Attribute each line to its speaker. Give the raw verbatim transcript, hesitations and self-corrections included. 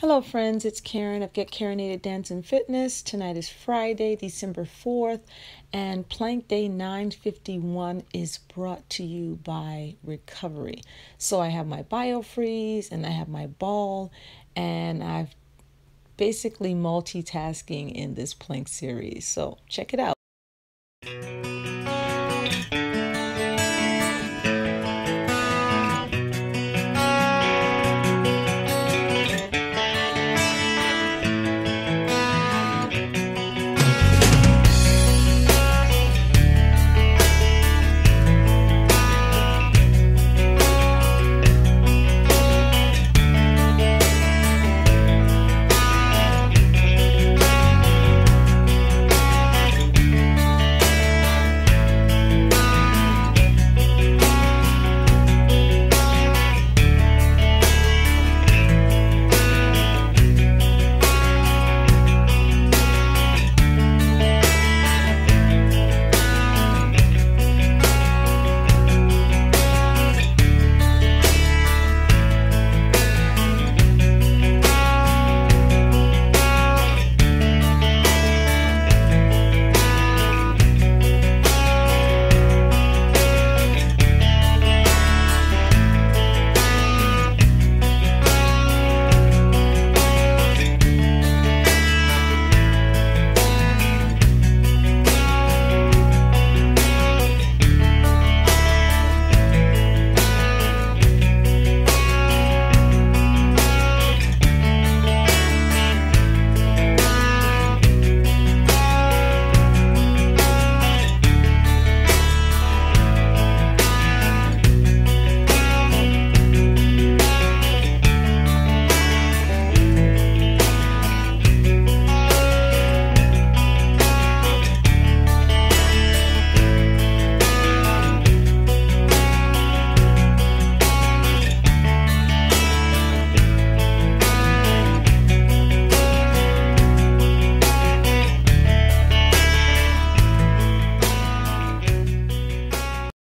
Speaker 1: Hello friends, it's Karen of Get Karinated Dance and Fitness. Tonight is Friday, December fourth, and Plank Day nine fifty-one is brought to you by Recovery. So I have my BioFreeze and I have my ball, and I've basically multitasking in this plank series. So check it out.